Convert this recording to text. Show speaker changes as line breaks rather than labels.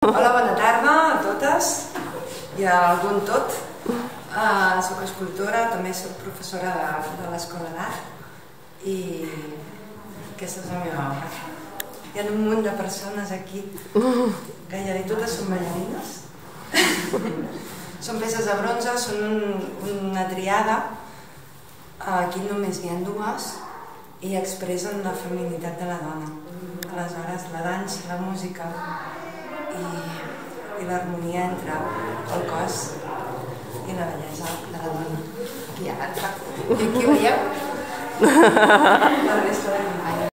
Hola, bona tarda a totes i a algun tot. Soc escultora, també soc professora de l'Escola d'Art i aquesta és la meva obra. Hi ha un munt de persones aquí, gairebé totes són ballarines. Són peces de bronze, són una triada. Aquí només n'hi ha dues i expressen la feminitat de la dona. Aleshores, la dansa, la música i l'harmonia entre el cos i la bellesa de la dona. Aquí hi ha l'altra. I aquí veieu la resta de companys.